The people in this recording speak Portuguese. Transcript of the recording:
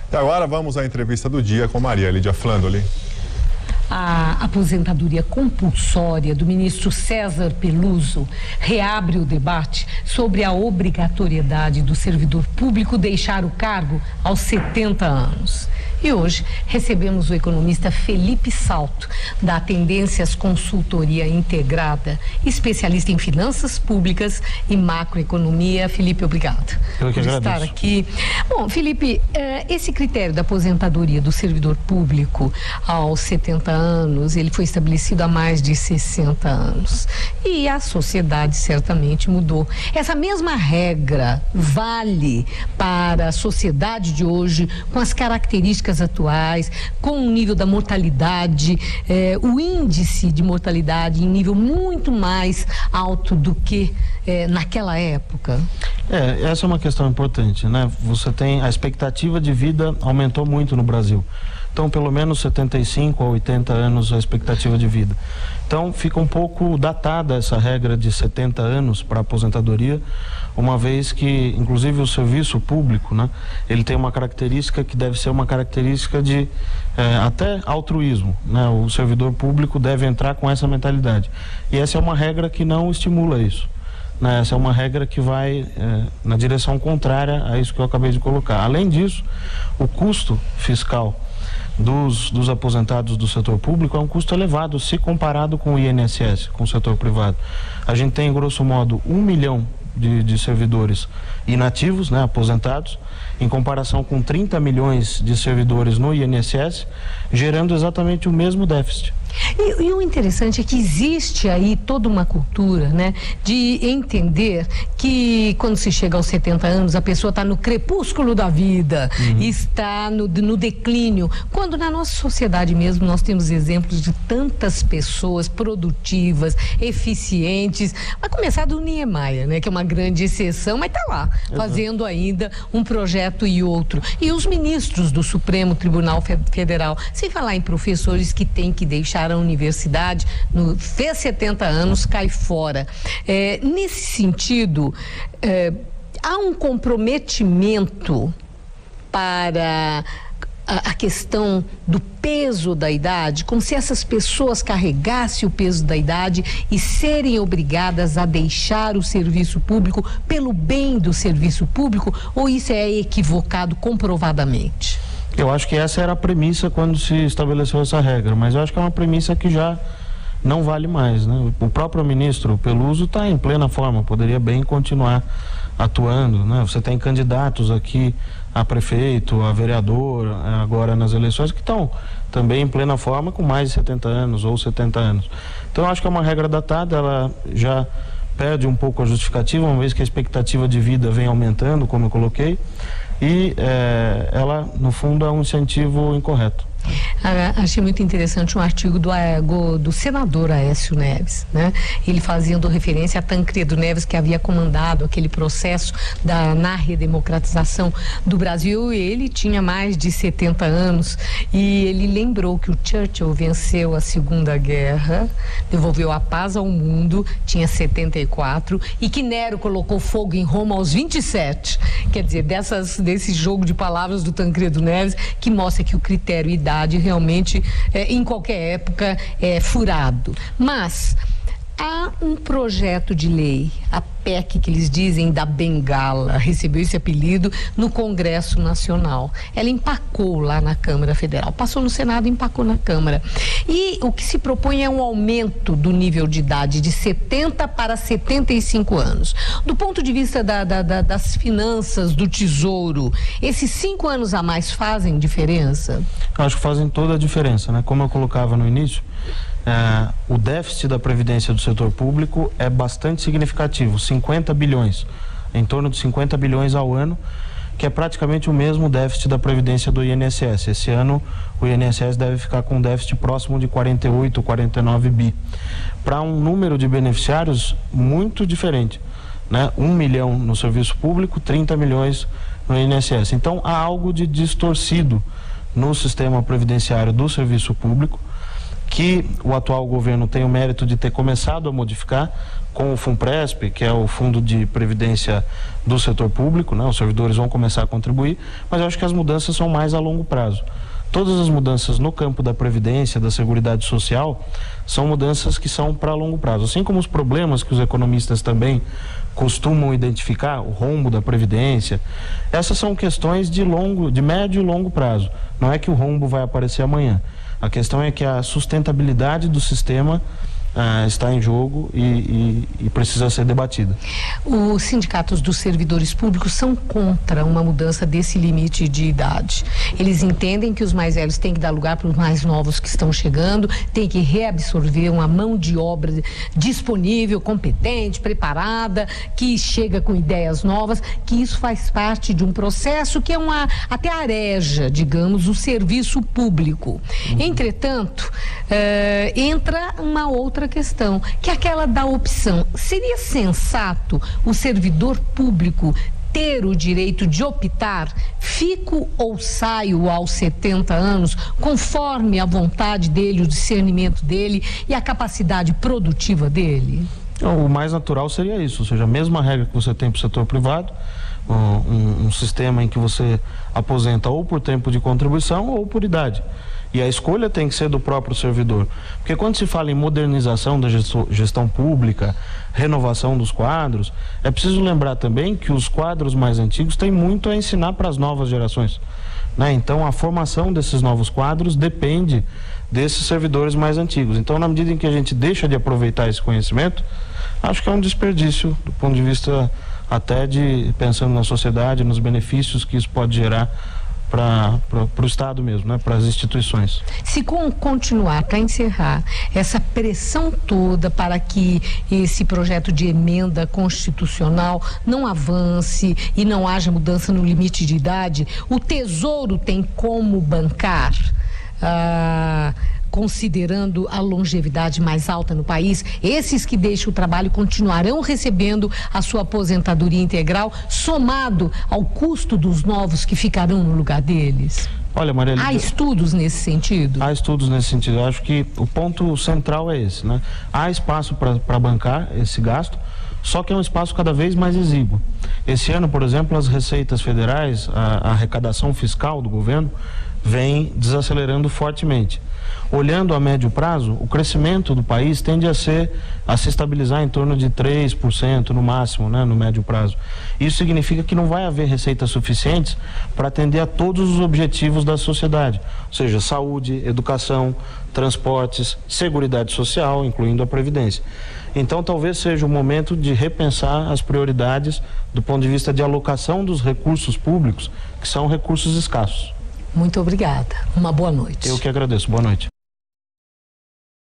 E agora vamos à entrevista do dia com Maria Lídia Flandoli. A aposentadoria compulsória do ministro César Peluso reabre o debate sobre a obrigatoriedade do servidor público deixar o cargo aos 70 anos. E hoje recebemos o economista Felipe Salto, da Tendências Consultoria Integrada, especialista em finanças públicas e macroeconomia. Felipe, obrigado por estar aqui. Bom, Felipe, esse critério da aposentadoria do servidor público aos 70 anos, ele foi estabelecido há mais de 60 anos. E a sociedade certamente mudou. Essa mesma regra vale para a sociedade de hoje, com as características atuais, com o nível da mortalidade, o índice de mortalidade em nível muito mais alto do que naquela época? Essa é uma questão importante, né? Você tem a expectativa de vida aumentou muito no Brasil. Então, pelo menos 75 a 80 anos a expectativa de vida. Então, fica um pouco datada essa regra de 70 anos para aposentadoria, uma vez que, inclusive, o serviço público, né, ele tem uma característica que deve ser uma característica de até altruísmo, né? O servidor público deve entrar com essa mentalidade. E essa é uma regra que não estimula isso. Né? Essa é uma regra que vai na direção contrária a isso que eu acabei de colocar. Além disso, o custo fiscal dos aposentados do setor público é um custo elevado se comparado com o INSS, com o setor privado. A gente tem, grosso modo, 1 milhão de servidores inativos, né, aposentados, em comparação com 30 milhões de servidores no INSS, gerando exatamente o mesmo déficit. E o interessante é que existe aí toda uma cultura, né, de entender que quando se chega aos 70 anos a pessoa está no crepúsculo da vida, está no declínio, quando na nossa sociedade mesmo nós temos exemplos de tantas pessoas produtivas, eficientes, a começar do Niemeyer, né, que é uma grande exceção, mas está lá, fazendo ainda um projeto e outro. E os ministros do Supremo Tribunal Federal, sem falar em professores que têm que deixar a universidade, fez 70 anos, cai fora. Nesse sentido, há um comprometimento para a questão do peso da idade, como se essas pessoas carregassem o peso da idade e serem obrigadas a deixar o serviço público pelo bem do serviço público, ou isso é equivocado comprovadamente? Eu acho que essa era a premissa quando se estabeleceu essa regra, mas eu acho que é uma premissa que já não vale mais, né? O próprio ministro Peluso está em plena forma, poderia bem continuar atuando, né? Você tem candidatos aqui a prefeito, a vereador, agora nas eleições, que estão também em plena forma com mais de 70 anos ou 70 anos. Então eu acho que é uma regra datada, ela já perde um pouco a justificativa, uma vez que a expectativa de vida vem aumentando, como eu coloquei, e ela, no fundo, é um incentivo incorreto. Achei muito interessante um artigo do senador Aécio Neves, né? Ele fazendo referência a Tancredo Neves, que havia comandado aquele processo na redemocratização do Brasil, e ele tinha mais de 70 anos, e ele lembrou que o Churchill venceu a Segunda Guerra, devolveu a paz ao mundo, tinha 74, e que Nero colocou fogo em Roma aos 27. Quer dizer, desse jogo de palavras do Tancredo Neves, que mostra que o critério idade realmente, em qualquer época, é furado. Mas há um projeto de lei, a PEC, que eles dizem da Bengala, recebeu esse apelido no Congresso Nacional. Ela empacou lá na Câmara Federal, passou no Senado e empacou na Câmara. E o que se propõe é um aumento do nível de idade de 70 para 75 anos. Do ponto de vista das finanças, do Tesouro, esses 5 anos a mais fazem diferença? Acho que fazem toda a diferença, né? Como eu colocava no início, o déficit da Previdência do setor público é bastante significativo, 50 bilhões, em torno de 50 bilhões ao ano, que é praticamente o mesmo déficit da Previdência do INSS. Esse ano o INSS deve ficar com um déficit próximo de 48, 49 bi. Para um número de beneficiários muito diferente, né? 1 milhão no serviço público, 30 milhões no INSS. Então há algo de distorcido no sistema previdenciário do serviço público, que o atual governo tem o mérito de ter começado a modificar com o FUNPRESP, que é o Fundo de Previdência do Setor Público, né? Os servidores vão começar a contribuir, mas eu acho que as mudanças são mais a longo prazo. Todas as mudanças no campo da Previdência, da Seguridade Social, são mudanças que são para longo prazo. Assim como os problemas que os economistas também costumam identificar, o rombo da Previdência, essas são questões de médio e longo prazo. Não é que o rombo vai aparecer amanhã. A questão é que a sustentabilidade do sistema está em jogo e precisa ser debatida. Os sindicatos dos servidores públicos são contra uma mudança desse limite de idade. Eles entendem que os mais velhos têm que dar lugar para os mais novos que estão chegando, tem que reabsorver uma mão de obra disponível, competente, preparada, que chega com ideias novas, que isso faz parte de um processo que é até areja, digamos, o serviço público. Entretanto, entra uma outra questão, que é aquela da opção. Seria sensato o servidor público ter o direito de optar, fico ou saio aos 70 anos, conforme a vontade dele, o discernimento dele e a capacidade produtiva dele? O mais natural seria isso, ou seja, a mesma regra que você tem para o setor privado, um sistema em que você aposenta ou por tempo de contribuição ou por idade. E a escolha tem que ser do próprio servidor. Porque quando se fala em modernização da gestão pública, renovação dos quadros, é preciso lembrar também que os quadros mais antigos têm muito a ensinar para as novas gerações, né? Então a formação desses novos quadros depende desses servidores mais antigos. Então, na medida em que a gente deixa de aproveitar esse conhecimento, acho que é um desperdício do ponto de vista até pensando na sociedade, nos benefícios que isso pode gerar para o Estado mesmo, né? Para as instituições. Se continuar, para encerrar, essa pressão toda para que esse projeto de emenda constitucional não avance e não haja mudança no limite de idade, o Tesouro tem como bancar, considerando a longevidade mais alta no país, esses que deixam o trabalho continuarão recebendo a sua aposentadoria integral, somado ao custo dos novos que ficarão no lugar deles? Olha, Maria Lídia, há estudos nesse sentido? Há estudos nesse sentido. Eu acho que o ponto central é esse, né? Há espaço para bancar esse gasto, só que é um espaço cada vez mais exíguo. Esse ano, por exemplo, as receitas federais, a arrecadação fiscal do governo vem desacelerando fortemente. Olhando a médio prazo, o crescimento do país tende a se estabilizar em torno de 3% no máximo, né, no médio prazo. Isso significa que não vai haver receitas suficientes para atender a todos os objetivos da sociedade, ou seja, saúde, educação, transportes, seguridade social, incluindo a Previdência. Então, talvez seja o momento de repensar as prioridades do ponto de vista de alocação dos recursos públicos, que são recursos escassos. Muito obrigada. Uma boa noite. Eu que agradeço. Boa noite.